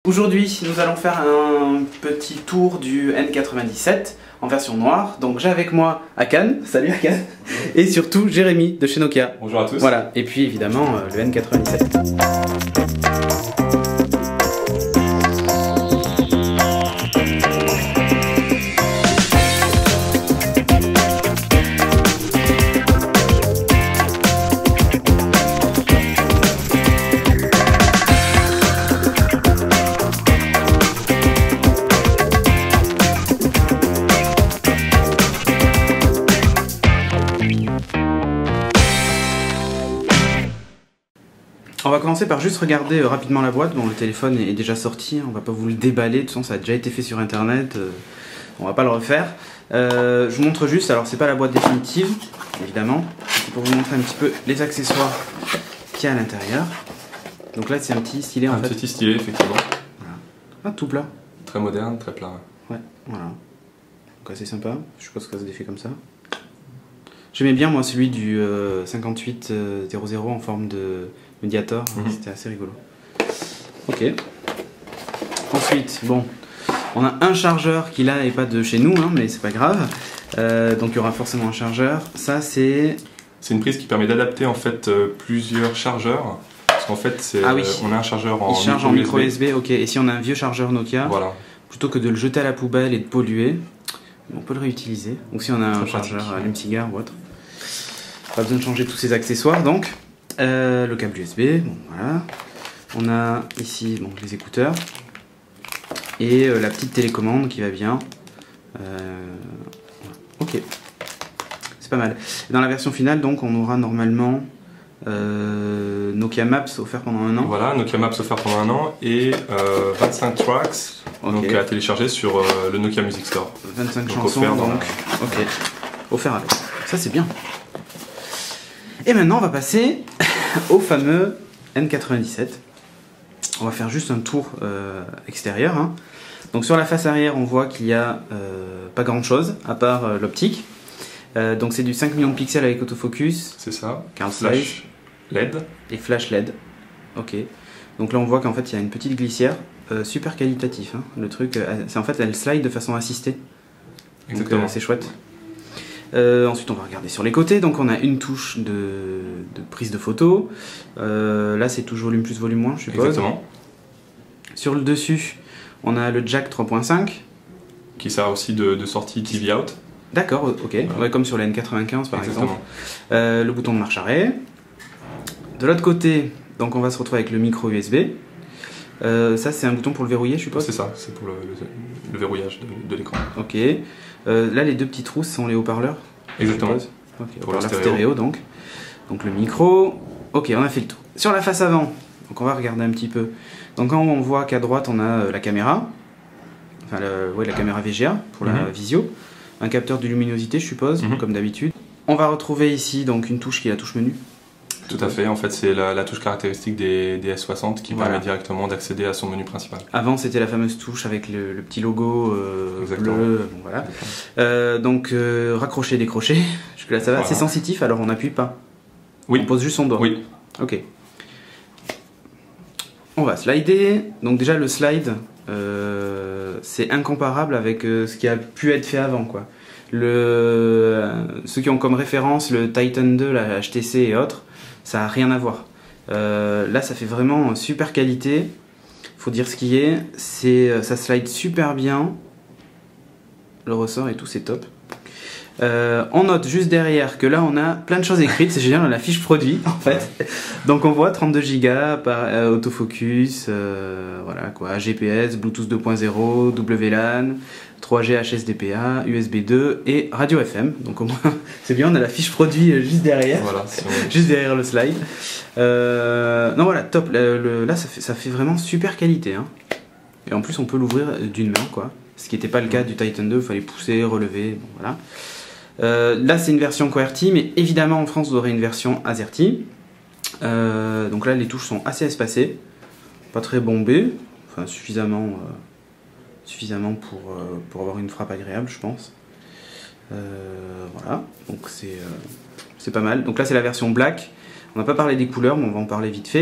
Aujourd'hui, nous allons faire un petit tour du N97 en version noire. Donc j'ai avec moi Akan, salut Akan, et surtout Jérémy de chez Nokia. Bonjour à tous. Voilà, et puis évidemment le N97. On va commencer par juste regarder rapidement la boîte. Bon, le téléphone est déjà sorti, on va pas vous le déballer, de toute façon ça a déjà été fait sur internet, on va pas le refaire. Je vous montre juste, alors c'est pas la boîte définitive, évidemment, c'est pour vous montrer un petit peu les accessoires qu'il y a à l'intérieur. Donc là c'est un petit stylet en fait. Un petit stylet effectivement. Voilà. Ah, tout plat. Très moderne, très plat. Ouais, voilà. Donc assez sympa, je suppose que ça se défait comme ça. J'aimais bien moi celui du 5800 en forme de Mediator, c'était assez rigolo. Ok. Ensuite, bon, on a un chargeur qui là est pas de chez nous, hein, mais c'est pas grave. Donc il y aura forcément un chargeur. Ça c'est... C'est une prise qui permet d'adapter en fait plusieurs chargeurs. Parce qu'en fait, on a un chargeur en micro USB. Ok. Et si on a un vieux chargeur Nokia, voilà, plutôt que de le jeter à la poubelle et de polluer, on peut le réutiliser. Donc si on a un pratique, chargeur allume-cigare ou autre, pas besoin de changer tous ces accessoires donc. Le câble USB, bon voilà. On a ici donc, les écouteurs et la petite télécommande qui va bien. Ok, c'est pas mal. Dans la version finale donc on aura normalement Nokia Maps offert pendant un an. Voilà, Nokia Maps offert pendant un an et 25 tracks donc à télécharger sur le Nokia Music Store. 25 chansons donc, ok, offert avec. Ça c'est bien. Et maintenant on va passer au fameux N97. On va faire juste un tour extérieur. Hein. Donc sur la face arrière, on voit qu'il n'y a pas grand chose à part l'optique. Donc c'est du 5 millions de pixels avec autofocus. C'est ça. Flash LED. Et flash LED. Ok. Donc là on voit qu'en fait il y a une petite glissière. Super qualitatif. Hein. Le truc, c'est en fait elle slide de façon assistée. Exactement. Donc c'est chouette. Ensuite on va regarder sur les côtés, donc on a une touche de prise de photo, là c'est toujours volume plus volume moins je suppose. Exactement. Sur le dessus on a le jack 3.5 qui sert aussi de sortie TV out. D'accord, ok, voilà. Ouais, comme sur la N95 par exemple. Le bouton de marche arrêt. De l'autre côté donc on va se retrouver avec le micro USB. Ça c'est un bouton pour le verrouiller je suppose. C'est ça, c'est pour le verrouillage de l'écran. Ok. Là les deux petits trous sont les haut-parleurs. Exactement. Okay, pour le stéréo donc le micro. Ok, on a fait le tour. Sur la face avant, donc on va regarder un petit peu. Donc en haut on voit qu'à droite on a la caméra, enfin la caméra VGA pour la visio, un capteur de luminosité je suppose, comme d'habitude. On va retrouver ici donc une touche qui est la touche menu. Tout à fait, en fait c'est la touche caractéristique des S60 qui permet directement d'accéder à son menu principal. Avant c'était la fameuse touche avec le petit logo bleu, bon, voilà. Donc raccrocher, décrocher, jusque là ça va, c'est sensitif alors on n'appuie pas. Oui. On pose juste son doigt. Oui. Ok. On va slider, donc déjà le slide c'est incomparable avec ce qui a pu être fait avant quoi. Ceux qui ont comme référence le Titan 2, la HTC et autres, ça n'a rien à voir. Là, ça fait vraiment super qualité. Faut dire ce qui est. Ça slide super bien. Le ressort et tout, c'est top. On note juste derrière que là, on a plein de choses écrites. C'est génial, on a la fiche produit en fait. Donc, on voit 32 Go par autofocus, voilà quoi, GPS, Bluetooth 2.0, WLAN. 3G HSDPA, USB 2 et radio FM. Donc au moins, c'est bien, on a la fiche produit juste derrière. Voilà, juste derrière le slide. Non voilà, top. Là, ça fait vraiment super qualité. Hein. Et en plus, on peut l'ouvrir d'une main, quoi. Ce qui n'était pas le cas du Titan 2, il fallait pousser, relever. Bon, voilà. Là, c'est une version QWERTY, mais évidemment, en France, vous aurez une version AZERTY. Donc là, les touches sont assez espacées. Pas très bombées. Enfin, suffisamment pour avoir une frappe agréable je pense. Voilà, donc c'est pas mal. Donc là c'est la version black, on n'a pas parlé des couleurs mais on va en parler vite fait.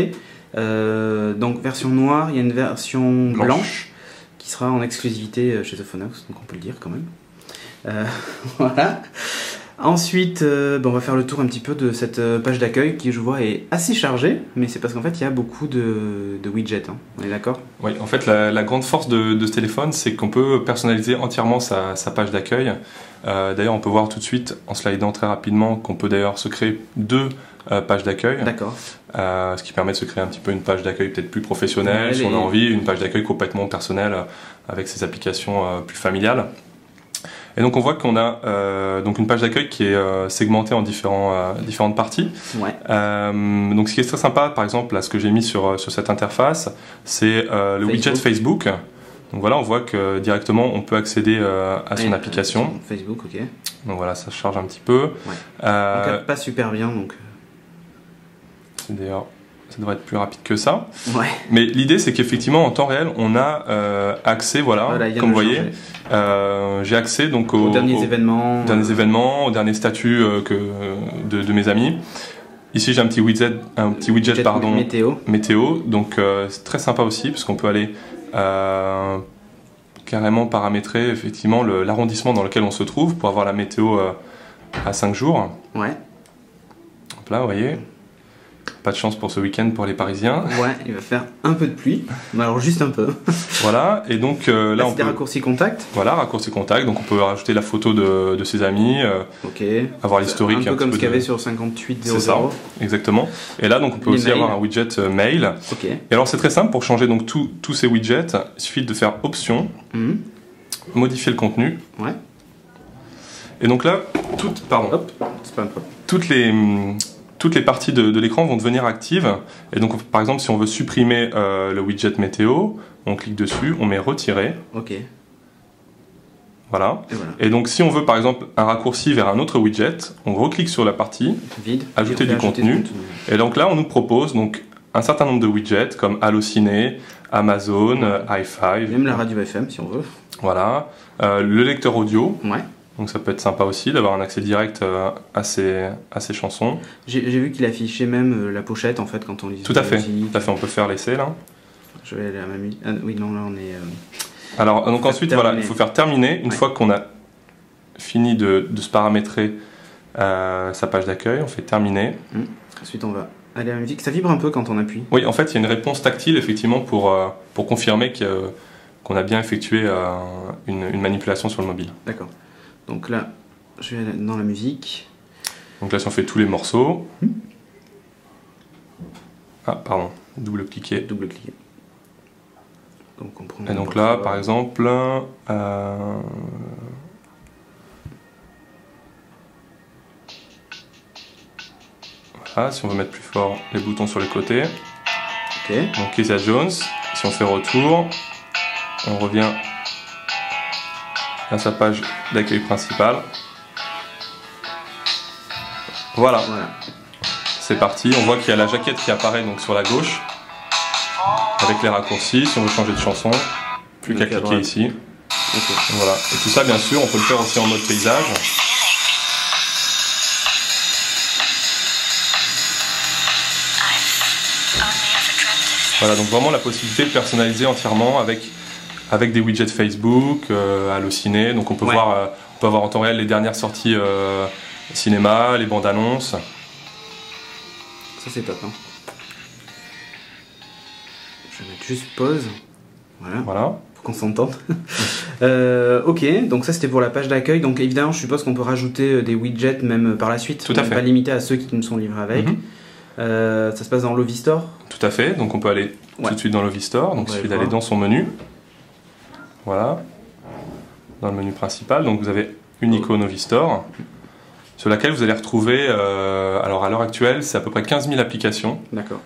Donc version noire, il y a une version blanche qui sera en exclusivité chez The Phonox, donc on peut le dire quand même. Voilà. Ensuite, on va faire le tour un petit peu de cette page d'accueil qui, je vois, est assez chargée, mais c'est parce qu'en fait, il y a beaucoup de widgets, hein. On est d'accord? Oui, en fait, la grande force de ce téléphone, c'est qu'on peut personnaliser entièrement sa page d'accueil. D'ailleurs, on peut voir tout de suite, en slidant très rapidement, qu'on peut d'ailleurs se créer 2 pages d'accueil. D'accord. Ce qui permet de se créer un petit peu une page d'accueil peut-être plus professionnelle, si on a envie, une page d'accueil complètement personnelle, avec ses applications plus familiales. Et donc on voit qu'on a donc une page d'accueil qui est segmentée en différentes parties. Ouais. Donc ce qui est très sympa, par exemple, là, ce que j'ai mis sur cette interface, c'est le widget Facebook. Donc voilà, on voit que directement on peut accéder à son application. Facebook, ok. Donc voilà, ça charge un petit peu. Ouais. Donc, pas super bien, donc. D'ailleurs, ça devrait être plus rapide que ça. Ouais. Mais l'idée, c'est qu'effectivement, en temps réel, on a accès, voilà comme vous voyez, j'ai accès donc aux derniers événements, aux derniers statuts de mes amis. Ici, j'ai un petit widget pardon, météo. Donc, c'est très sympa aussi, parce qu'on peut aller carrément paramétrer effectivement l'arrondissement dans lequel on se trouve pour avoir la météo à 5 jours. Ouais. Hop là, vous voyez. Pas de chance pour ce week-end pour les Parisiens. Ouais, il va faire un peu de pluie, mais alors juste un peu. Voilà, et donc là on peut... raccourci contact. Voilà, raccourci contact, donc on peut rajouter la photo de ses amis, avoir l'historique. Un peu comme ce qu'il y avait sur 5800. C'est ça, exactement. Et là donc on peut aussi avoir un widget mail. Okay. Et alors c'est très simple, pour changer donc tous ces widgets, il suffit de faire option, modifier le contenu. Ouais. Et donc là, toutes les parties de l'écran vont devenir actives. Et donc, par exemple, si on veut supprimer le widget météo, on clique dessus, on met retirer. Ok. Voilà. Et donc, si on veut, par exemple, un raccourci vers un autre widget, on reclique sur la partie vide, ajouter du contenu. Et donc là, on nous propose donc un certain nombre de widgets comme Allociné, Amazon, i5. Même la radio FM, si on veut. Voilà. Le lecteur audio. Ouais. Donc ça peut être sympa aussi d'avoir un accès direct à ces chansons. J'ai vu qu'il affichait même la pochette en fait quand on lit. Tout à fait, on peut faire l'essai là. Je vais aller à ma musique. Ah, oui, non, là on est. Alors donc ensuite voilà, il faut faire terminer. Une fois qu'on a fini de se paramétrer sa page d'accueil, on fait terminer. Ensuite on va aller à la musique. Ça vibre un peu quand on appuie. Oui, en fait il y a une réponse tactile effectivement pour confirmer qu'on a bien effectué une manipulation sur le mobile. D'accord. Donc là, je vais aller dans la musique. Donc là, si on fait tous les morceaux. Ah, pardon, double-cliquer. Double-cliquer. Donc on prend. Et donc là, par exemple, voilà, si on veut mettre plus fort les boutons sur les côtés. Ok. Donc Kezia Jones, si on fait retour, on revient à sa page d'accueil principale. Voilà. C'est parti. On voit qu'il y a la jaquette qui apparaît donc sur la gauche avec les raccourcis. Si on veut changer de chanson, plus qu'à cliquer ici. Voilà. Et tout ça, bien sûr, on peut le faire aussi en mode paysage. Voilà, donc vraiment la possibilité de personnaliser entièrement avec des widgets Facebook, Allociné, donc on peut voir en temps réel les dernières sorties cinéma, les bandes annonces. Ça c'est top. Hein. Je vais mettre juste pause. Voilà. Pour qu'on s'entende. Ok, donc ça c'était pour la page d'accueil. Donc évidemment, je suppose qu'on peut rajouter des widgets même par la suite. Tout à fait. Pas limité à ceux qui nous sont livrés avec. Ça se passe dans Lovistore. Tout à fait. Donc on peut aller tout de suite dans Lovistore. Donc il suffit d'aller dans son menu. Voilà, dans le menu principal, donc vous avez une icône Lovistore sur laquelle vous allez retrouver, alors à l'heure actuelle, c'est à peu près 15 000 applications. D'accord.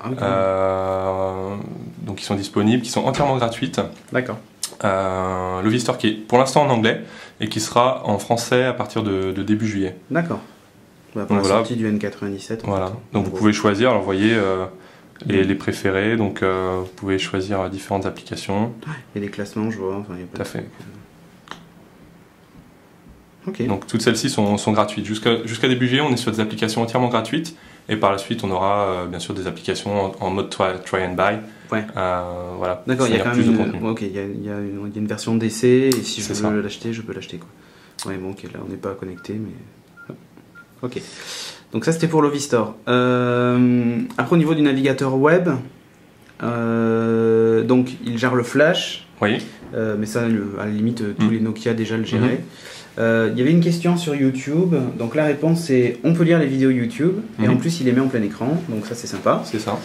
Donc qui sont disponibles, qui sont entièrement gratuites. D'accord. Lovistore qui est pour l'instant en anglais et qui sera en français à partir de début juillet. D'accord. Pour la sortie du N97. Voilà, donc vous pouvez choisir, alors vous voyez... les préférés, donc vous pouvez choisir différentes applications. Il y a des classements, je vois. Enfin, tout à fait. Ok. Donc toutes celles-ci sont gratuites. Jusqu'à début juillet, on est sur des applications entièrement gratuites. Et par la suite, on aura bien sûr des applications en mode try and buy. Ouais. Voilà. D'accord, il y a quand même il y a une version d'essai, et si je veux l'acheter, je peux l'acheter, quoi. Ouais, bon, ok, là on n'est pas connecté, mais. Ok. Donc ça c'était pour l'Ovistore. Après au niveau du navigateur web, donc il gère le flash. Oui. Mais ça, à la limite, tous les Nokia déjà le géraient. Il y avait une question sur YouTube, donc la réponse c'est on peut lire les vidéos YouTube et en plus il les met en plein écran, donc ça c'est sympa. C'est ça.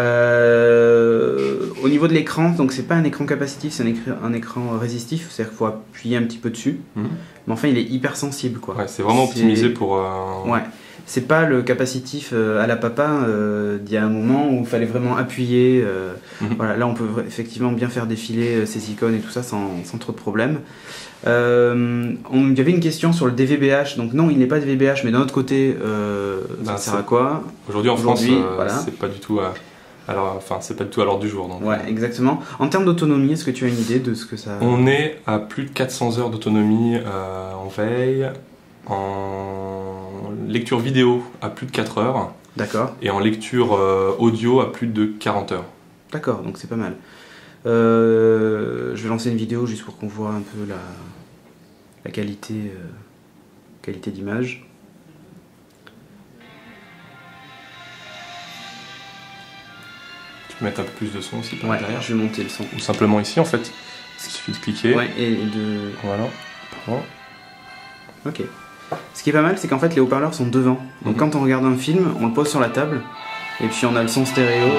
Au niveau de l'écran, donc c'est pas un écran capacitif, c'est un écran résistif, c'est-à-dire qu'il faut appuyer un petit peu dessus, mais enfin il est hyper sensible, quoi. Ouais, c'est vraiment optimisé pour. Ouais. C'est pas le capacitif à la papa d'il y a un moment où il fallait vraiment appuyer. Voilà, là on peut effectivement bien faire défiler ces icônes et tout ça sans trop de problèmes. Il y avait une question sur le DVB-H, donc non il n'est pas DVB-H, mais d'un autre côté ça sert à quoi? Aujourd'hui en France voilà. C'est pas du tout c'est pas du tout à l'ordre du jour. Donc, ouais, exactement. En termes d'autonomie, est-ce que tu as une idée de ce que ça... On est à plus de 400 heures d'autonomie en veille, en lecture vidéo à plus de 4 heures. D'accord. Et en lecture audio à plus de 40 heures. D'accord, donc c'est pas mal. Je vais lancer une vidéo juste pour qu'on voit un peu la qualité d'image. Tu peux mettre un peu plus de son aussi par derrière. Je vais monter le son. Ou simplement ici en fait. Il suffit de cliquer. Ouais, et de... Voilà. Pardon. Ok. Ce qui est pas mal, c'est qu'en fait les haut-parleurs sont devant. Donc quand on regarde un film, on le pose sur la table et puis on a le son stéréo.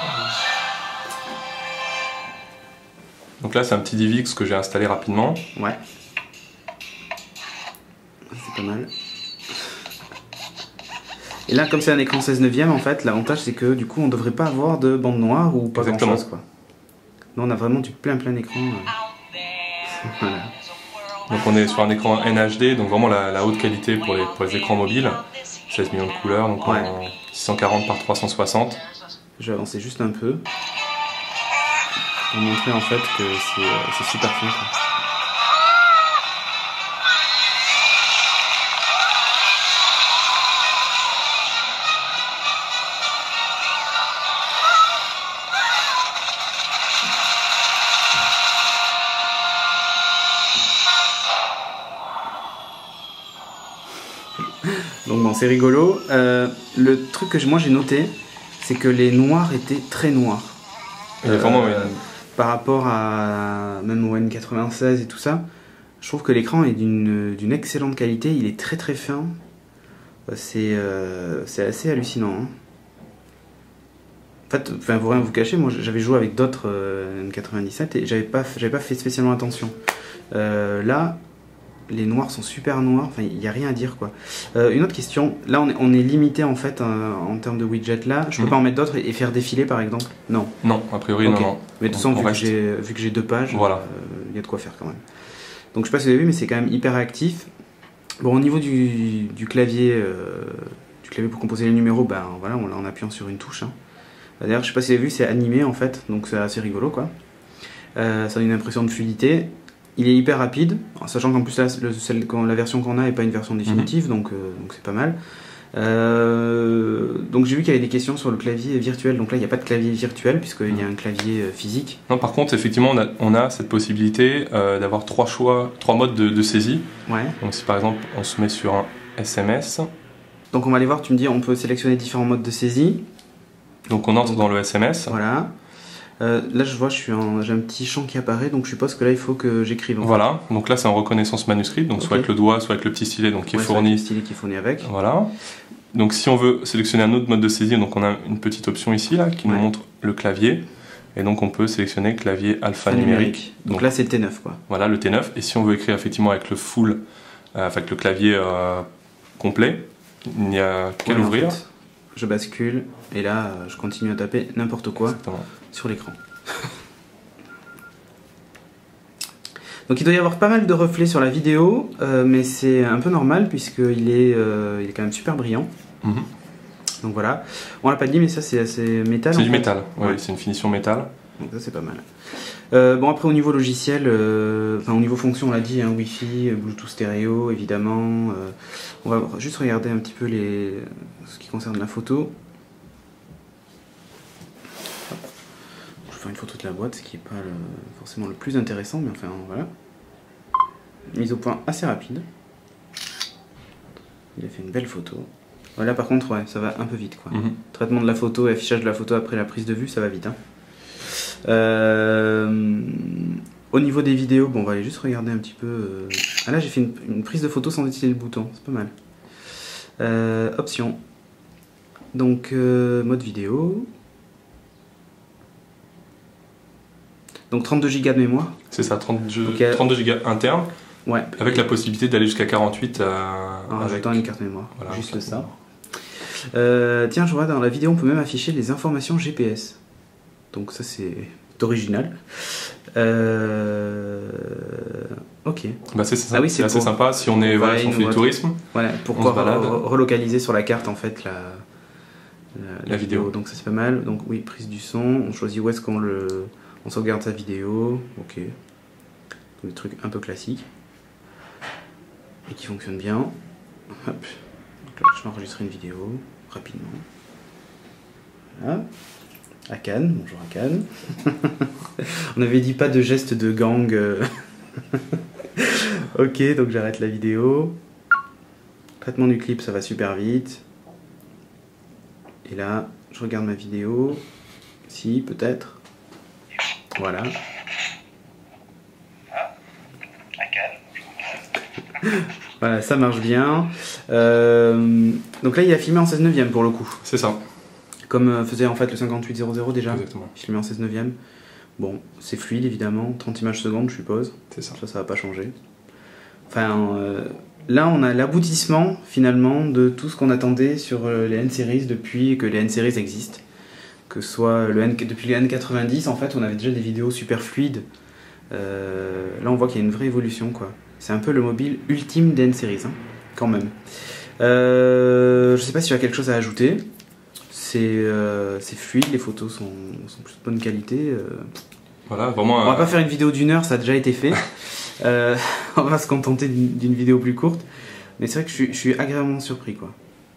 Donc là c'est un petit DivX que j'ai installé rapidement. Ouais. C'est pas mal. Et là comme c'est un écran 16 neuvième, en fait l'avantage c'est que du coup on devrait pas avoir de bande noire ou pas grand chose, quoi. Là on a vraiment du plein écran. Voilà. Donc on est sur un écran NHD, donc vraiment la haute qualité pour les écrans mobiles. 16 millions de couleurs, donc en 640 par 360. Je vais avancer juste un peu pour montrer en fait que c'est super fin, quoi. Donc bon, c'est rigolo. Le truc que moi j'ai noté, c'est que les noirs étaient très noirs. Vraiment, par rapport à même au N96 et tout ça, je trouve que l'écran est d'une excellente qualité. Il est très très fin. C'est assez hallucinant, hein. En fait, pour rien vous cacher, moi j'avais joué avec d'autres N97 et j'avais pas fait spécialement attention. Là, les noirs sont super noirs, enfin il n'y a rien à dire, quoi. Une autre question, là on est limité en fait en termes de widget là, je peux pas en mettre d'autres et faire défiler par exemple? Non. Non, a priori non. Mais de toute façon vu que j'ai 2 pages, voilà. Y a de quoi faire quand même. Donc je sais pas si vous avez vu, mais c'est quand même hyper réactif. Bon, au niveau du clavier pour composer les numéros, ben voilà, en appuyant sur une touche, hein. D'ailleurs je sais pas si vous avez vu, c'est animé en fait, donc c'est assez rigolo, quoi. Ça donne une impression de fluidité. Il est hyper rapide, sachant qu'en plus la version qu'on a n'est pas une version définitive, donc c'est pas mal. Donc j'ai vu qu'il y avait des questions sur le clavier virtuel, donc là il n'y a pas de clavier virtuel puisqu'il y a un clavier physique. Non, par contre effectivement on a cette possibilité d'avoir 3 modes de saisie. Ouais. Donc si par exemple on se met sur un SMS. Donc on va aller voir, tu me dis on peut sélectionner différents modes de saisie. Donc on entre dans le SMS. Voilà. Là je vois j'ai un petit champ qui apparaît, donc je suppose que là il faut que j'écrive. Voilà, donc là c'est en reconnaissance manuscrite, donc soit avec le doigt, soit avec le petit stylet qui est fourni. Le stylet qui est fourni avec. Voilà. Donc si on veut sélectionner un autre mode de saisie, donc on a une petite option ici là qui nous montre le clavier, et donc on peut sélectionner clavier alphanumérique. Donc là c'est le T9, quoi. Voilà, le T9, et si on veut écrire effectivement avec le full, avec le clavier complet, il n'y a qu'à l'ouvrir. En fait, je bascule et là je continue à taper n'importe quoi. Exactement. Sur l'écran. Donc il doit y avoir pas mal de reflets sur la vidéo, mais c'est un peu normal puisqu'il est quand même super brillant. Donc voilà. On l'a pas dit, mais ça c'est assez métal. C'est du métal, ouais. C'est une finition métal. Donc ça c'est pas mal. Bon après au niveau logiciel, au niveau fonction on l'a dit, hein, Wi-Fi, Bluetooth stéréo évidemment. On va juste regarder un petit peu ce qui concerne la photo. Je vais faire une photo de la boîte, ce qui n'est pas forcément le plus intéressant, mais enfin voilà. Mise au point assez rapide. Il a fait une belle photo. Voilà, par contre, ouais, ça va un peu vite, quoi. Traitement de la photo et affichage de la photo après la prise de vue, ça va vite. Hein. Au niveau des vidéos, bon, on va aller juste regarder un petit peu. Ah là, j'ai fait une prise de photo sans utiliser le bouton, c'est pas mal. Options. Donc, mode vidéo. Donc 32 Go de mémoire. C'est ça, 32 Go interne. Ouais. Avec la possibilité d'aller jusqu'à 48 en rajoutant une carte mémoire. Voilà, juste ça. Tiens, je vois dans la vidéo, on peut même afficher les informations GPS. Donc ça, c'est original. Ok. Bah c'est assez sympa si on est si on fait du tourisme. Voilà, pour relocaliser sur la carte en fait la vidéo. Donc ça c'est pas mal. Donc oui, prise du son. On choisit où est-ce on sauvegarde sa vidéo. Ok. Des trucs un peu classiques et qui fonctionnent bien. Hop. Donc là, je vais enregistrer une vidéo rapidement. Voilà. Akan, bonjour Akan. On avait dit pas de geste de gang. Ok, donc j'arrête la vidéo. Traitement du clip, ça va super vite. Et là, je regarde ma vidéo. Si, peut-être. Voilà. Voilà, ça marche bien. Donc là, il a filmé en 16/9 pour le coup. C'est ça. Comme faisait en fait le 5800 déjà. Exactement. Filmé en 16/9. Bon, c'est fluide évidemment, 30 images secondes, je suppose. C'est ça. Ça va pas changer. Enfin, là, on a l'aboutissement finalement de tout ce qu'on attendait sur les N-Series depuis que les N-Series existent. Que ce soit depuis les N90, en fait, on avait déjà des vidéos super fluides. Là, on voit qu'il y a une vraie évolution, quoi. C'est un peu le mobile ultime des N-Series, hein, quand même. Je sais pas si tu as quelque chose à ajouter. C'est fluide, les photos sont plutôt de bonne qualité. Voilà, vraiment. On va pas faire une vidéo d'1 heure, ça a déjà été fait. On va se contenter d'une vidéo plus courte. Mais c'est vrai que je suis agréablement surpris, quoi.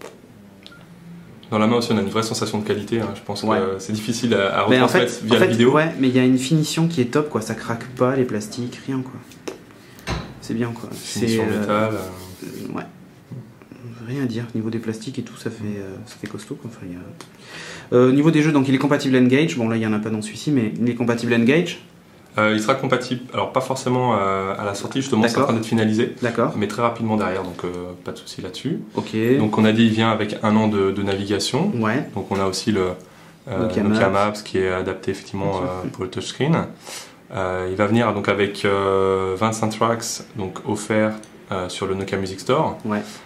Dans la main aussi, on a une vraie sensation de qualité. Hein. Je pense que c'est difficile à retransmettre via la vidéo. Ouais, mais il y a une finition qui est top, quoi. Ça craque pas, les plastiques, rien, quoi. C'est bien, quoi. Finition métal. Ouais. Rien à dire. Au niveau des plastiques et tout, ça fait costaud, quoi. Enfin, au niveau des jeux, donc il est compatible N-Gage. Bon, là, il n'y en a pas dans celui-ci, mais il est compatible N-Gage. Il sera compatible, alors pas forcément à la sortie, justement, c'est en train d'être finalisé, mais très rapidement derrière, donc pas de souci là-dessus. Okay. Donc on a dit il vient avec 1 an de navigation, donc on a aussi le Nokia Maps qui est adapté effectivement pour le touchscreen. Il va venir donc avec 25 tracks donc offerts sur le Nokia Music Store.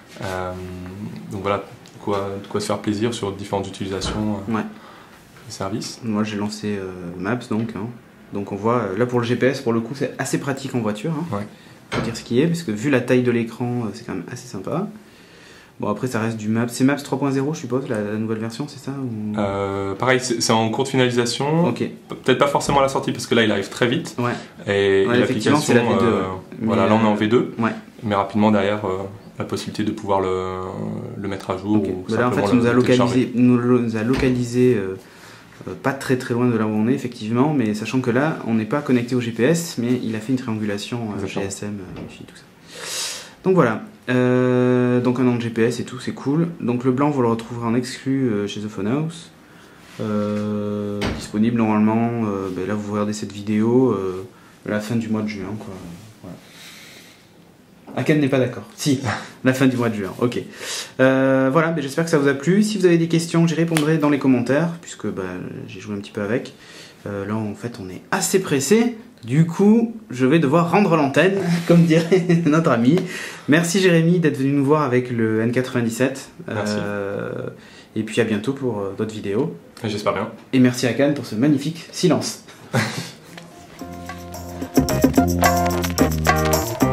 Donc voilà, de quoi se faire plaisir sur différentes utilisations des services. Moi j'ai lancé Maps donc. Hein. Donc on voit, là pour le GPS, pour le coup, c'est assez pratique en voiture. Hein. Faut dire ce qui est, parce que vu la taille de l'écran, c'est quand même assez sympa. Bon, après, ça reste du Maps. C'est Maps 3.0, je suppose, la nouvelle version, c'est ça ou... Pareil, c'est en cours de finalisation. Peut-être pas forcément à la sortie, parce que là, il arrive très vite. Et l'application, c'est la V2. Voilà, là, on est en V2. Mais rapidement, derrière, la possibilité de pouvoir le mettre à jour. Ou là, en fait, il nous a localisé pas très loin de là où on est, effectivement, mais sachant que là, on n'est pas connecté au GPS, mais il a fait une triangulation GSM, Wi-Fi, tout ça. Donc voilà, donc un an de GPS et tout, c'est cool. Donc le blanc, vous le retrouverez en exclu chez The Phone House. Disponible normalement, là vous regardez cette vidéo, à la fin du mois de juin, quoi. Voilà. Akan n'est pas d'accord. Si, la fin du mois de juin, ok. Voilà, j'espère que ça vous a plu. Si vous avez des questions, j'y répondrai dans les commentaires, puisque j'ai joué un petit peu avec. Là, en fait, on est assez pressé. Du coup, je vais devoir rendre l'antenne, comme dirait notre ami. Merci Jérémy d'être venu nous voir avec le N97. Merci. Et puis à bientôt pour d'autres vidéos. J'espère bien. Et merci Akan pour ce magnifique silence.